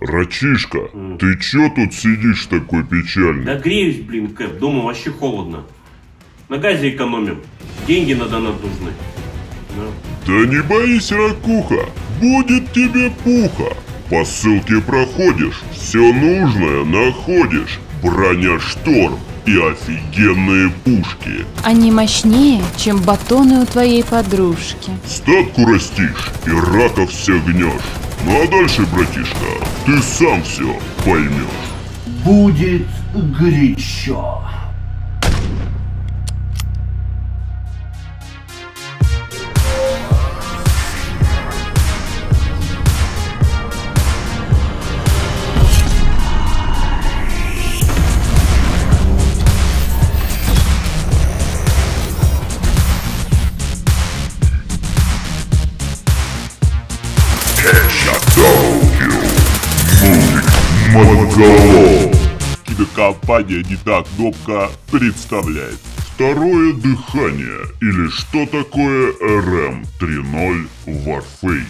Рачишка, ты чё тут сидишь такой печальный? Да греюсь, блин, Кэп, дома вообще холодно. На газе экономим, деньги на донат нужны. Да не боись, Ракуха, будет тебе пуха. По ссылке проходишь, все нужное находишь. Броня Шторм и офигенные пушки. Они мощнее, чем батоны у твоей подружки. Статку растишь и раков все гнешь. Ну а дальше, братишка, ты сам все поймешь. Будет горячо. Мозголов. Кинокомпания «Не та кнопка» представляет второе дыхание, или что такое РМ 3.0 Warface.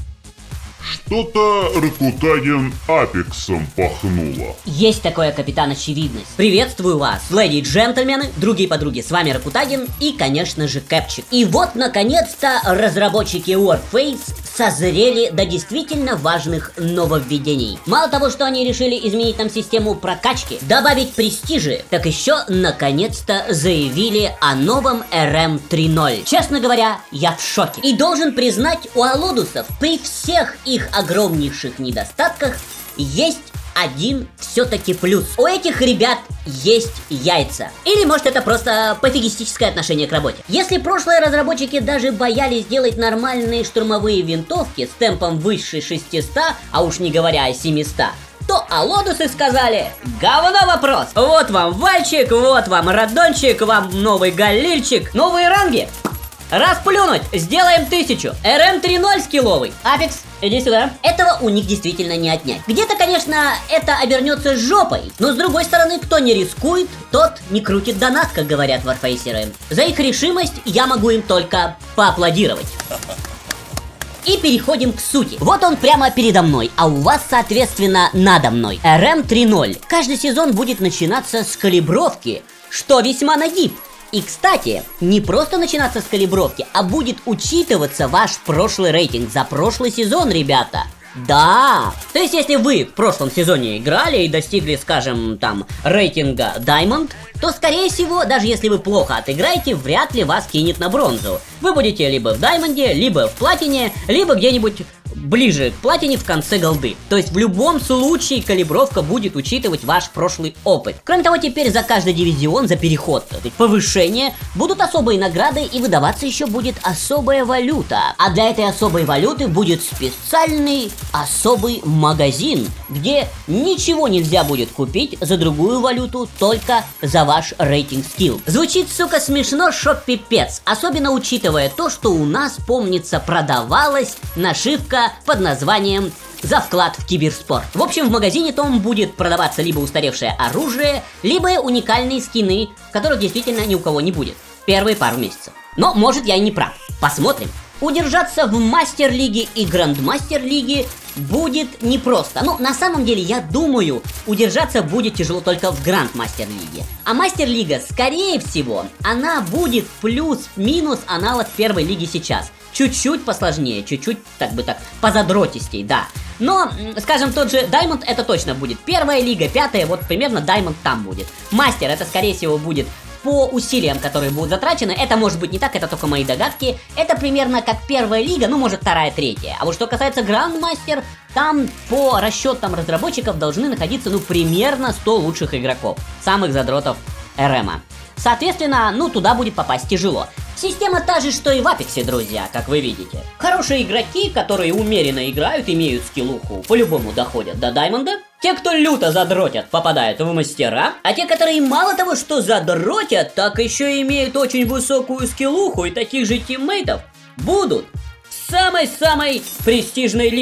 Что-то Ракутагин Апексом пахнуло. Есть такое, капитан Очевидность. Приветствую вас, леди и джентльмены, другие подруги, с вами Ракутагин и, конечно же, Кэпчик. И вот, наконец-то, разработчики Warface созрели до действительно важных нововведений. Мало того, что они решили изменить нам систему прокачки, добавить престижи, так еще, наконец-то, заявили о новом РМ 3.0. Честно говоря, я в шоке. И должен признать, у Алодусов при всех их огромнейших недостатках есть один все-таки плюс. У этих ребят есть яйца. Или может это просто пофигистическое отношение к работе. Если прошлые разработчики даже боялись сделать нормальные штурмовые винтовки с темпом выше 600, а уж не говоря о 700, то Алодусы сказали: говно вопрос. Вот вам Вальчик, вот вам Радончик, вам новый Галильчик, новые ранги. Расплюнуть, сделаем 1000. РМ 3.0 скилловый. Апекс, иди сюда. Этого у них действительно не отнять. Где-то, конечно, это обернется жопой, но с другой стороны, кто не рискует, тот не крутит донат, как говорят варфейсеры. За их решимость я могу им только поаплодировать. И переходим к сути. Вот он прямо передо мной, а у вас, соответственно, надо мной. РМ 3.0. Каждый сезон будет начинаться с калибровки, что весьма нагиб. И, кстати, не просто начинаться с калибровки, а будет учитываться ваш прошлый рейтинг за прошлый сезон, ребята. Да! То есть, если вы в прошлом сезоне играли и достигли, скажем, там, рейтинга Diamond, то, скорее всего, даже если вы плохо отыграете, вряд ли вас кинет на бронзу. Вы будете либо в Даймонде, либо в Платине, либо где-нибудь ближе к Платине в конце голды. То есть в любом случае калибровка будет учитывать ваш прошлый опыт. Кроме того, теперь за каждый дивизион, за переход, то есть повышение, будут особые награды и выдаваться еще будет особая валюта. А для этой особой валюты будет специальный особый магазин, где ничего нельзя будет купить за другую валюту, только за ваш рейтинг скилл. Звучит, сука, смешно, шо пипец. Особенно учитывая то, что у нас, помнится, продавалась нашивка под названием «За вклад в киберспорт». В общем, в магазине том будет продаваться либо устаревшее оружие, либо уникальные скины, которых действительно ни у кого не будет первые пару месяцев. Но, может, я и не прав. Посмотрим. Удержаться в мастер-лиге и грандмастер-лиге будет непросто. Ну, на самом деле, я думаю, удержаться будет тяжело только в грандмастер-лиге. А мастер-лига, скорее всего, она будет плюс-минус аналог первой лиги сейчас. Чуть-чуть посложнее, чуть-чуть, так бы так, позадротистей, да. Но, скажем, тот же Diamond это точно будет первая лига, пятая, вот примерно Diamond там будет. Мастер это, скорее всего, будет по усилиям, которые будут затрачены. Это может быть не так, это только мои догадки. Это примерно как первая лига, ну, может, вторая, третья. А вот что касается Грандмастер, там по расчетам разработчиков должны находиться, ну, примерно 100 лучших игроков. Самых задротов РМа. Соответственно, ну, туда будет попасть тяжело. Система та же, что и в Апексе, друзья, как вы видите. Хорошие игроки, которые умеренно играют, имеют скиллуху, по-любому доходят до Даймонда. Те, кто люто задротят, попадают в мастера. А те, которые мало того, что задротят, так еще и имеют очень высокую скиллуху и таких же тиммейтов, будут в самой-самой престижной лиге.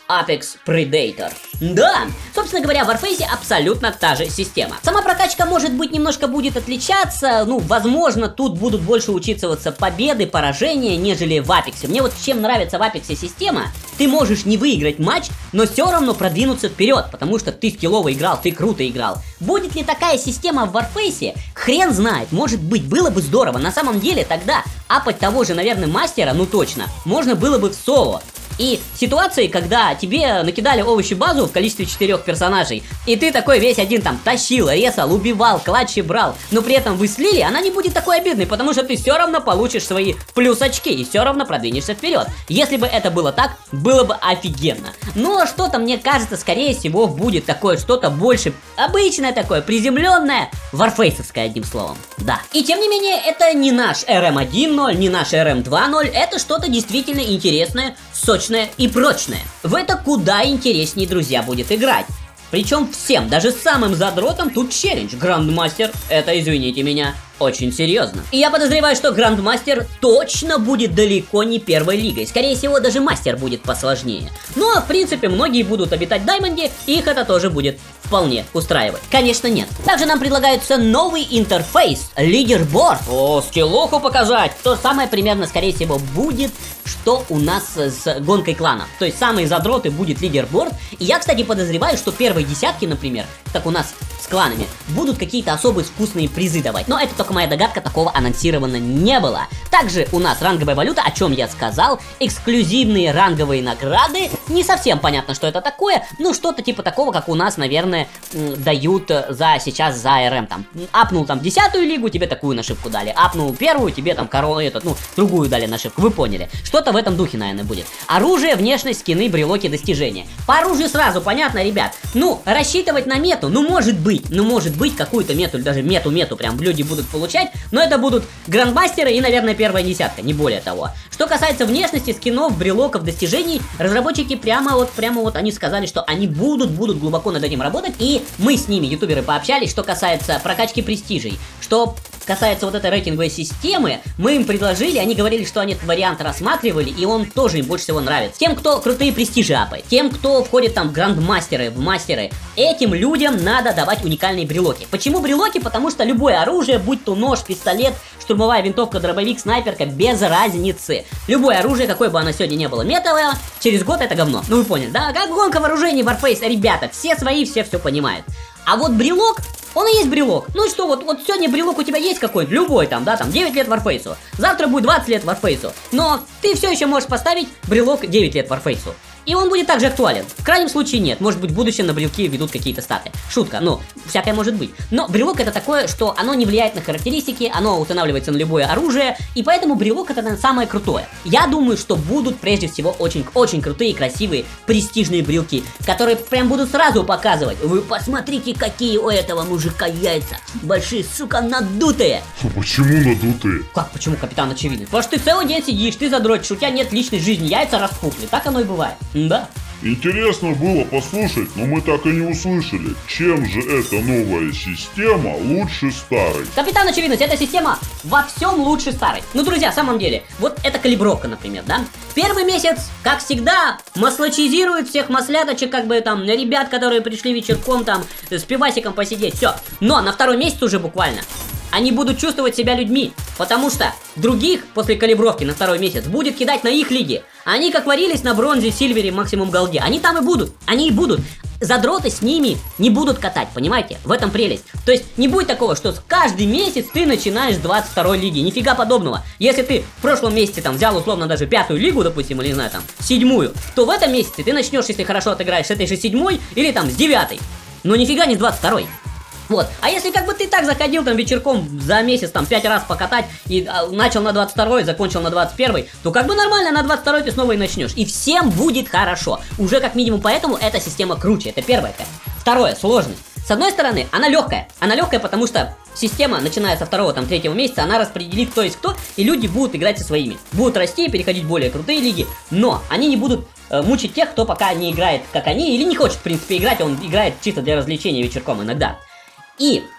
Apex Predator. Да, собственно говоря, в Warface абсолютно та же система. Сама прокачка, может быть, немножко будет отличаться, ну, возможно, тут будут больше учитываться победы, поражения, нежели в Apex. Мне вот чем нравится в Apex система, ты можешь не выиграть матч, но все равно продвинуться вперед, потому что ты скиллово играл, ты круто играл. Будет ли такая система в Warface? Хрен знает, может быть, было бы здорово. На самом деле, тогда апать того же, наверное, мастера, ну точно, можно было бы в соло. И ситуации, когда тебе накидали овощи-базу в количестве 4 персонажей, и ты такой весь один там тащил, резал, убивал, клатчи брал, но при этом вы слили, она не будет такой обидной, потому что ты все равно получишь свои плюс-очки и все равно продвинешься вперед. Если бы это было так, было бы офигенно. Но что-то, мне кажется, скорее всего, будет такое что-то больше обычное такое, приземленное, варфейсовское, одним словом. Да. И тем не менее, это не наш RM 1.0, не наш RM 2.0, это что-то действительно интересное, сочное и прочное. В это куда интереснее, друзья, будет играть. Причем всем, даже самым задротам тут челлендж. Грандмастер, это, извините меня, очень серьезно. И я подозреваю, что Грандмастер точно будет далеко не первой лигой. Скорее всего, даже мастер будет посложнее. Но, в принципе, многие будут обитать в Даймонде, и их это тоже будет вполне устраивать. Конечно, нет. Также нам предлагается новый интерфейс, лидерборд. О, скиллуху показать. То самое примерно, скорее всего, будет, что у нас с гонкой кланов. То есть самые задроты будет лидерборд. И я, кстати, подозреваю, что первые десятки, например, как у нас с кланами, будут какие-то особые вкусные призы давать. Но это только моя догадка, такого анонсировано не было. Также у нас ранговая валюта, о чем я сказал, эксклюзивные ранговые награды. Не совсем понятно, что это такое, ну что-то типа такого, как у нас, наверное, дают сейчас за РМ. Там апнул там 10-ю лигу, тебе такую нашивку дали. Апнул первую, тебе там другую дали нашивку. Вы поняли. Что-то в этом духе, наверное, будет. Оружие, внешность, скины, брелоки, достижения. По оружию сразу понятно, ребят. Ну, рассчитывать на мету, может быть, какую-то мету, или даже мету прям люди будут получать, но это будут грандмастеры и, наверное, первая десятка, не более того. Что касается внешности, скинов, брелоков, достижений, разработчики прямо вот они сказали, что они будут глубоко над этим работать, и мы с ними, ютуберы, пообщались, что касается прокачки престижей, что касается вот этой рейтинговой системы, мы им предложили, они говорили, что они этот вариант рассматривали, и он тоже им больше всего нравится. Тем, кто крутые престижи апает, тем, кто входит там в грандмастеры, в мастеры, этим людям надо давать уникальные брелоки. Почему брелоки? Потому что любое оружие, будь то нож, пистолет, штурмовая винтовка, дробовик, снайперка, без разницы. Любое оружие, какое бы оно сегодня не было метовое, через год это говно. Ну вы поняли, да? Как гонка вооружений Warface, ребята, все свои, все понимают. А вот брелок, он и есть брелок. Ну что, вот сегодня брелок у тебя есть какой-то, любой там, да, там 9 лет Warface. Завтра будет 20 лет Warface. Но ты все еще можешь поставить брелок 9 лет Warface. И он будет также актуален. В крайнем случае нет. Может быть, в будущем на брелки ведут какие-то статы. Шутка, ну, всякое может быть. Но брелок это такое, что оно не влияет на характеристики, оно устанавливается на любое оружие, и поэтому брелок это, наверное, самое крутое. Я думаю, что будут прежде всего очень крутые, красивые, престижные брелки, которые прям будут сразу показывать. Вы посмотрите, какие у этого мужика яйца. Большие, сука, надутые. Почему надутые? Как, почему, капитан, очевидно? Потому что ты целый день сидишь, ты задротишь, у тебя нет личной жизни, яйца распухли. Так оно и бывает. Да. Интересно было послушать, но мы так и не услышали, чем же эта новая система лучше старой. Капитан Очевидность, эта система во всем лучше старой. Ну, друзья, в самом деле, вот эта калибровка, например, да? Первый месяц, как всегда, маслачизирует всех масляточек, как бы там, ребят, которые пришли вечерком там с пивасиком посидеть, все. Но на второй месяц уже буквально они будут чувствовать себя людьми, потому что других после калибровки на второй месяц будет кидать на их лиги. Они как варились на бронзе, сильвере, максимум голде, они там и будут, они и будут. Задроты с ними не будут катать, понимаете? В этом прелесть. То есть не будет такого, что каждый месяц ты начинаешь с 22 лиги, нифига подобного. Если ты в прошлом месяце там взял условно даже 5-ю лигу, допустим, или не знаю, там 7-ю, то в этом месяце ты начнешь, если хорошо отыграешь, с этой же 7-й или там с 9-й. Но нифига не с 22-й. Вот, а если как бы ты так заходил там вечерком за месяц там 5 раз покатать и начал на 22-й, закончил на 21-й, то как бы нормально на 22-й ты снова и начнешь. И всем будет хорошо. Уже как минимум поэтому эта система круче. Это первое. Второе, сложность. С одной стороны, она легкая. Она легкая, потому что система, начиная со 2-го, там, 3-го месяца, она распределит кто есть кто, и люди будут играть со своими. Будут расти, переходить в более крутые лиги, но они не будут мучить тех, кто пока не играет как они, или не хочет, в принципе, играть, он играет чисто для развлечения вечерком иногда. И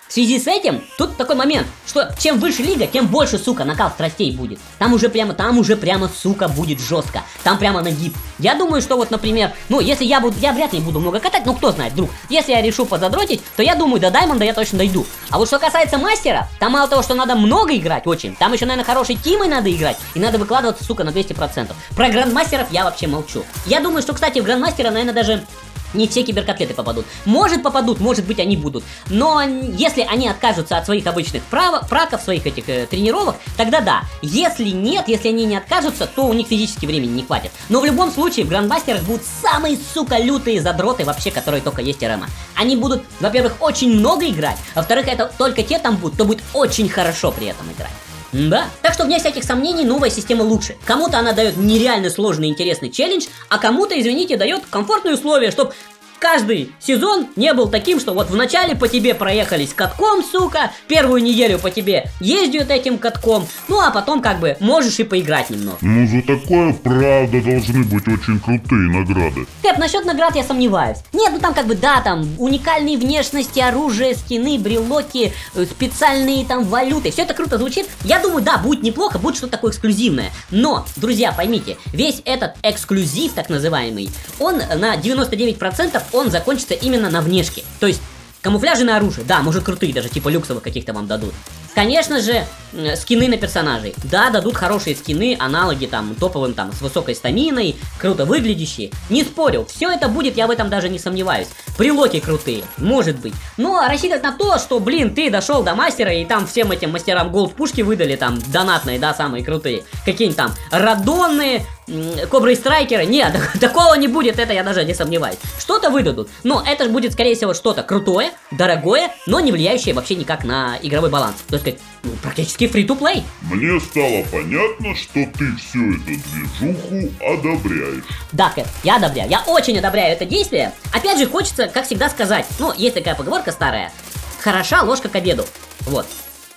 В связи с этим, тут такой момент, что чем выше лига, тем больше, сука, накал страстей будет. Там уже прямо, сука, будет жестко. Там прямо нагиб. Я думаю, что вот, например, ну, если я вряд ли буду много катать, ну, кто знает, вдруг. Если я решу позадротить, то я думаю, до Даймонда я точно дойду. А вот что касается мастера, там мало того, что надо много играть, очень, там еще, наверное, хорошей тимой надо играть. И надо выкладываться, сука, на 200%. Про грандмастеров я вообще молчу. Я думаю, что, кстати, в грандмастера, наверное, даже... не все киберкотлеты попадут. Может попадут, может быть они будут. Но если они откажутся от своих обычных праков, своих этих тренировок, тогда да. Если нет, если они не откажутся, то у них физически времени не хватит. Но в любом случае в грандмастерах будут самые, сука, лютые задроты вообще, которые только есть РМа. Они будут, во-первых, очень много играть, а во-вторых, это только те там будут, кто будет очень хорошо при этом играть. Да. Так что вне всяких сомнений новая система лучше. Кому-то она дает нереально сложный и интересный челлендж, а кому-то, извините, дает комфортные условия, чтобы каждый сезон не был таким, что вот вначале по тебе проехались катком, сука, первую неделю по тебе ездят этим катком, ну а потом как бы можешь и поиграть немного. Ну за такое, правда, должны быть очень крутые награды. Кэп, насчет наград я сомневаюсь. Нет, ну там как бы, да, там уникальные внешности, оружие, скины, брелоки, специальные там валюты, все это круто звучит. Я думаю, да, будет неплохо, будет что-то такое эксклюзивное. Но, друзья, поймите, весь этот эксклюзив, так называемый, он на 99% он закончится именно на внешке. То есть камуфляжи на оружие, да, может крутые, даже типа люксовых каких-то вам дадут. Конечно же, скины на персонажей. Да, дадут хорошие скины, аналоги там топовым там с высокой стаминой, круто выглядящие. Не спорю, все это будет, я в этом даже не сомневаюсь. Брелоки крутые, может быть. Но рассчитывать на то, что, блин, ты дошел до мастера и там всем этим мастерам голд пушки выдали, там донатные, да, самые крутые. Какие-нибудь там радонные, кобры и страйкеры. Нет, такого не будет, это я даже не сомневаюсь. Что-то выдадут, но это же будет, скорее всего, что-то крутое, дорогое, но не влияющее вообще никак на игровой баланс. То есть, ну, практически free-to-play. Мне стало понятно, что ты всю эту движуху одобряешь. Да, Кэп, я одобряю. Я очень одобряю это действие. Опять же, хочется, как всегда, сказать. Ну, есть такая поговорка старая. Хороша ложка к обеду. Вот.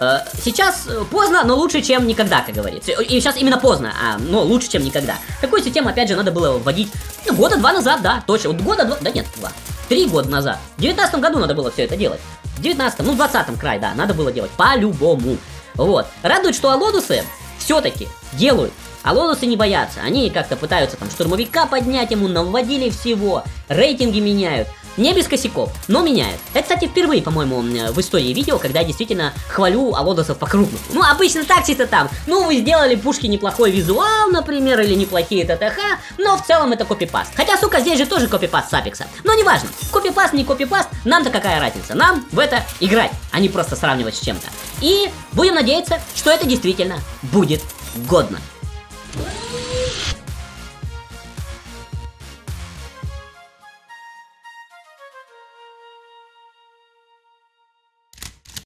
Сейчас поздно, но лучше, чем никогда, как говорится. И сейчас именно поздно, но лучше, чем никогда. Такую систему, опять же, надо было вводить, ну, года два назад, да, точно. Вот года два, да нет, 3 года назад. В 19 году надо было все это делать. В 19-м, ну, в 20-м край, да, надо было делать по-любому. Вот. Радует, что Алодусы все-таки делают. Алодусы не боятся. Они как-то пытаются там штурмовика поднять, ему наводили всего. Рейтинги меняют. Не без косяков, но меняют. Это, кстати, впервые, по-моему, в истории видео, когда я действительно хвалю Алодусов по-крупному. Ну, обычно так чисто там. Ну, вы сделали пушки неплохой визуал, например, или неплохие ТТХ, но в целом это копипаст. Хотя, сука, здесь же тоже копипаст с Апекса. Но неважно, копипаст, не копипаст, нам-то какая разница? Нам в это играть, а не просто сравнивать с чем-то. И будем надеяться, что это действительно будет годно.